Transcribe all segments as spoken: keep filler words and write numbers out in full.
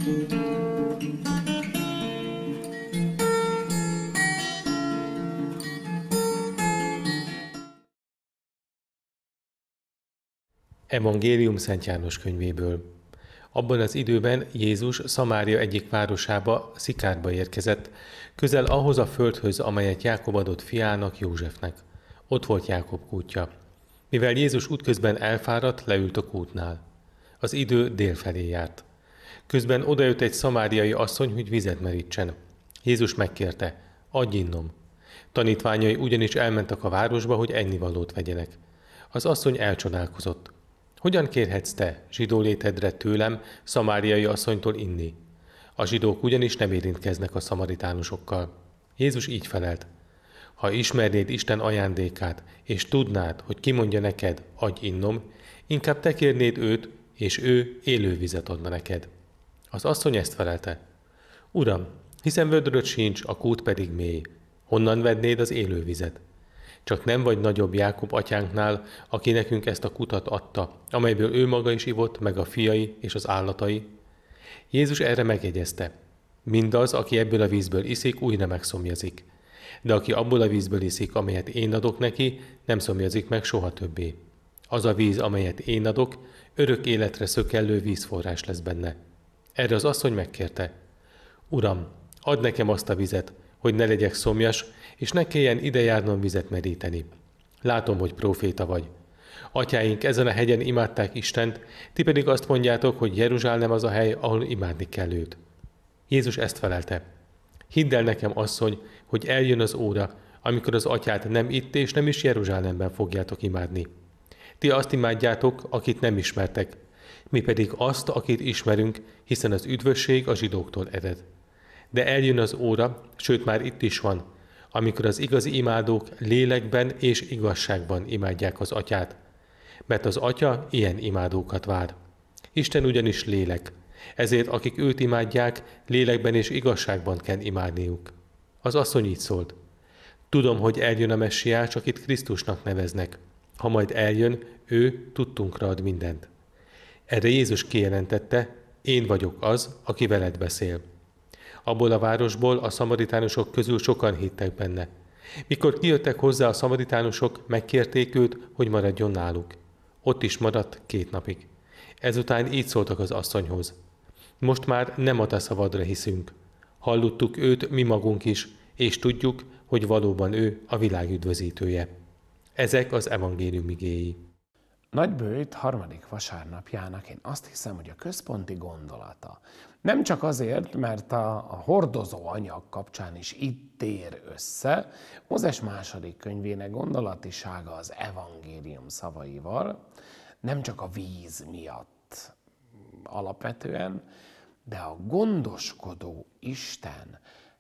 Evangélium Szent János könyvéből. Abban az időben Jézus Szamária egyik városába, Szikárba érkezett, közel ahhoz a földhöz, amelyet Jákob adott fiának, Józsefnek. Ott volt Jákob kútja. Mivel Jézus útközben elfáradt, leült a kútnál. Az idő délfelé járt. Közben odajött egy szamáriai asszony, hogy vizet merítsen. Jézus megkérte, adj innom. Tanítványai ugyanis elmentek a városba, hogy ennivalót vegyenek. Az asszony elcsodálkozott. Hogyan kérhetsz te, zsidó létedre tőlem, szamáriai asszonytól inni? A zsidók ugyanis nem érintkeznek a szamaritánusokkal. Jézus így felelt. Ha ismernéd Isten ajándékát, és tudnád, hogy ki mondja neked, adj innom, inkább te kérnéd őt, és ő élő vizet adna neked. Az asszony ezt felelte. Uram, hiszen vödröd sincs, a kút pedig mély. Honnan vednéd az élő vizet? Csak nem vagy nagyobb Jákob atyánknál, aki nekünk ezt a kutat adta, amelyből ő maga is ivott, meg a fiai és az állatai. Jézus erre megjegyezte. Mindaz, aki ebből a vízből iszik, újra megszomjazik. De aki abból a vízből iszik, amelyet én adok neki, nem szomjazik meg soha többé. Az a víz, amelyet én adok, örök életre szökellő vízforrás lesz benne. Erre az asszony megkérte. Uram, add nekem azt a vizet, hogy ne legyek szomjas, és ne kelljen ide járnom vizet meríteni. Látom, hogy próféta vagy. Atyáink ezen a hegyen imádták Istent, ti pedig azt mondjátok, hogy Jeruzsálem az a hely, ahol imádni kell őt. Jézus ezt felelte. Hidd el nekem, asszony, hogy eljön az óra, amikor az atyát nem itt és nem is Jeruzsálemben fogjátok imádni. Ti azt imádjátok, akit nem ismertek, mi pedig azt, akit ismerünk, hiszen az üdvösség a zsidóktól ered. De eljön az óra, sőt már itt is van, amikor az igazi imádók lélekben és igazságban imádják az atyát, mert az atya ilyen imádókat vár. Isten ugyanis lélek, ezért akik őt imádják, lélekben és igazságban kell imádniuk. Az asszony így szólt. Tudom, hogy eljön a messiás, akit Krisztusnak neveznek. Ha majd eljön, ő tudtunkra ad mindent. Erre Jézus kijelentette, én vagyok az, aki veled beszél. Abból a városból a szamaritánusok közül sokan hittek benne. Mikor kijöttek hozzá a szamaritánusok, megkérték őt, hogy maradjon náluk. Ott is maradt két napig. Ezután így szóltak az asszonyhoz. Most már nem a te szavadra hiszünk. Hallottuk őt mi magunk is, és tudjuk, hogy valóban ő a világ üdvözítője. Ezek az evangélium igéi. Nagybőjt harmadik vasárnapjának én azt hiszem, hogy a központi gondolata nem csak azért, mert a, a hordozó anyag kapcsán is itt tér össze, Mózes második könyvének gondolatisága az evangélium szavaival, nem csak a víz miatt alapvetően, de a gondoskodó Isten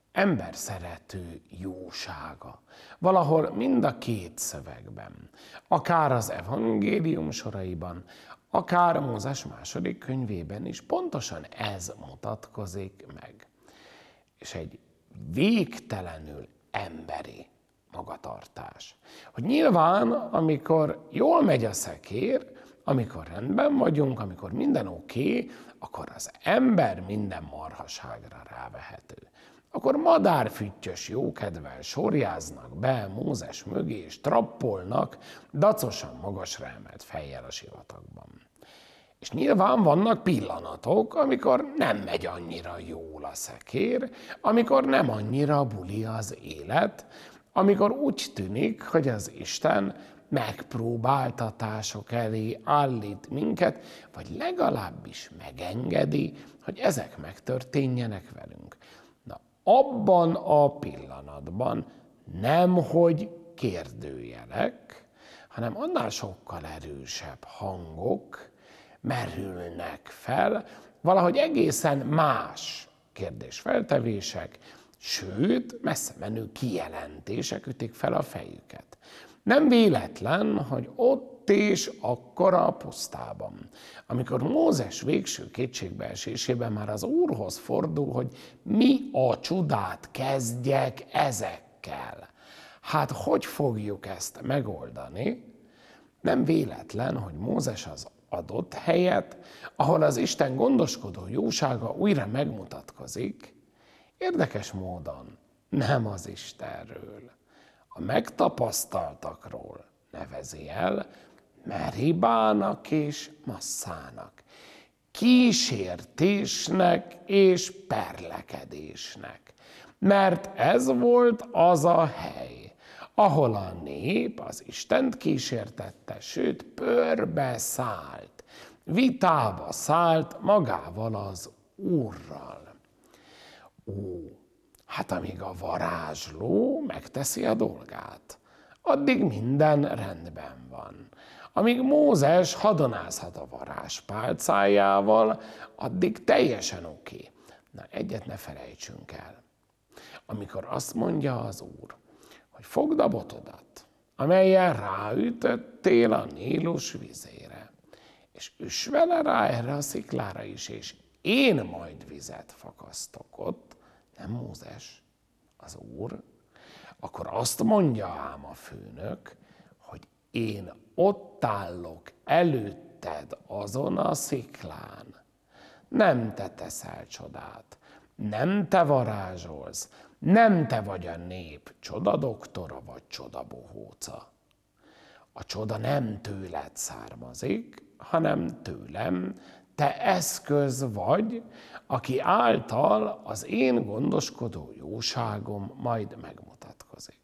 emberszerető jósága. Valahol mind a két szövegben, akár az evangélium soraiban, akár a Mózes második könyvében is pontosan ez mutatkozik meg. És egy végtelenül emberi magatartás. Hogy nyilván, amikor jól megy a szekér, amikor rendben vagyunk, amikor minden oké, okay, akkor az ember minden marhaságra rávehető. Akkor madárfüttyös jókedvel sorjáznak be Mózes mögé, és trappolnak dacosan magasra emelt fejjel a sivatagban. És nyilván vannak pillanatok, amikor nem megy annyira jól a szekér, amikor nem annyira buli az élet, amikor úgy tűnik, hogy az Isten megpróbáltatások elé állít minket, vagy legalábbis megengedi, hogy ezek megtörténjenek velünk. Na, abban a pillanatban nem, hogy kérdőjelek, hanem annál sokkal erősebb hangok merülnek fel, valahogy egészen más kérdésfeltevések, sőt, messze menő kijelentések ütik fel a fejüket. Nem véletlen, hogy ott és akkor a pusztában, amikor Mózes végső kétségbeesésében már az Úrhoz fordul, hogy mi a csodát kezdjek ezekkel. Hát hogy fogjuk ezt megoldani? Nem véletlen, hogy Mózes az adott helyet, ahol az Isten gondoskodó jósága újra megmutatkozik, érdekes módon nem az Istenről, a megtapasztaltakról nevezi el Meribának és Masszának, kísértésnek és perlekedésnek. Mert ez volt az a hely, ahol a nép az Istent kísértette, sőt pörbe szállt, vitába szállt magával az Úrral. Ó, hát amíg a varázsló megteszi a dolgát, addig minden rendben van. Amíg Mózes hadonázhat a varázspálcájával, addig teljesen oké. Na, egyet ne felejtsünk el. Amikor azt mondja az Úr, hogy fogd a botodat, amellyel ráütöttél a Nílus vizére, és üss vele rá erre a sziklára is, és én majd vizet fakasztok ott, nem Mózes, az Úr, akkor azt mondja ám a főnök, hogy én ott állok előtted azon a sziklán. Nem te teszel csodát, nem te varázsolsz, nem te vagy a nép csodadoktora vagy csodabohóca. A csoda nem tőled származik, hanem tőlem, te eszköz vagy, aki által az én gondoskodó jóságom majd megmutatkozik.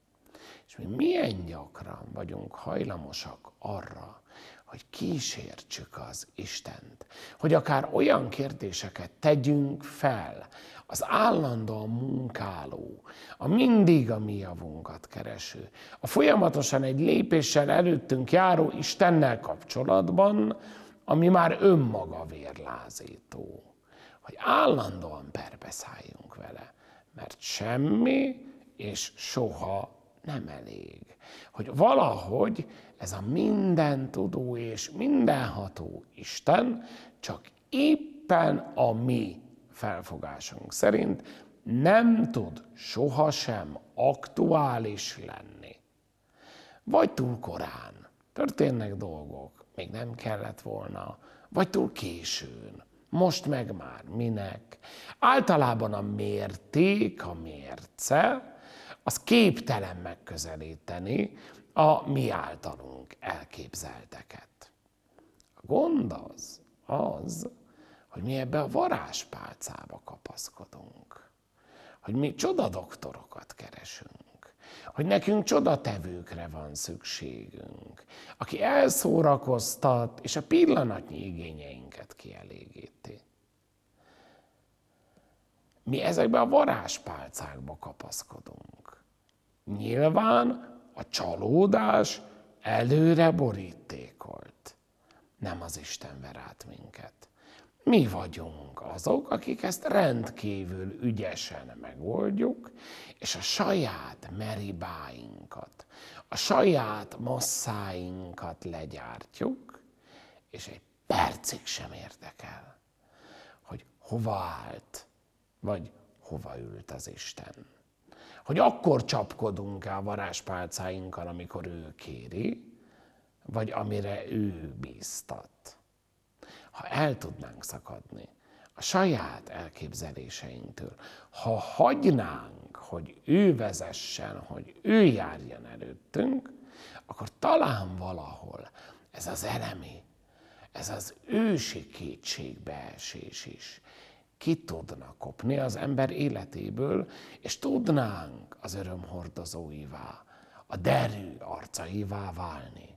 És mi milyen gyakran vagyunk hajlamosak arra, hogy kísértsük az Istent, hogy akár olyan kérdéseket tegyünk fel, az állandóan munkáló, a mindig a mi javunkat kereső, a folyamatosan egy lépéssel előttünk járó Istennel kapcsolatban, ami már önmaga vérlázító, hogy állandóan perbeszálljunk vele, mert semmi és soha nem elég. Hogy valahogy ez a mindentudó és mindenható Isten csak éppen a mi felfogásunk szerint nem tud sohasem aktuális lenni. Vagy túl korán történnek dolgok, még nem kellett volna, vagy túl későn, most meg már minek. Általában a mérték, a mérce, az képtelen megközelíteni a mi általunk elképzelteket. A gond az, az, hogy mi ebbe a varázspálcába kapaszkodunk, hogy mi csodadoktorokat keresünk, hogy nekünk csodatevőkre van szükségünk, aki elszórakoztat, és a pillanatnyi igényeinket kielégíti. Mi ezekbe a varázspálcákba kapaszkodunk. Nyilván a csalódás előre borítékolt. Nem az Isten ver át minket. Mi vagyunk azok, akik ezt rendkívül ügyesen megoldjuk, és a saját meribáinkat, a saját masszáinkat legyártjuk, és egy percig sem érdekel, hogy hova állt, vagy hova ült az Isten. Hogy akkor csapkodunk-e a varázspálcáinkkal, amikor ő kéri, vagy amire ő bíztat. Ha el tudnánk szakadni a saját elképzeléseinktől, ha hagynánk, hogy ő vezessen, hogy ő járjon előttünk, akkor talán valahol ez az elemi, ez az ősi kétségbeesés is ki tudna kopni az ember életéből, és tudnánk az öröm hordozóivá, a derű arcaivá válni.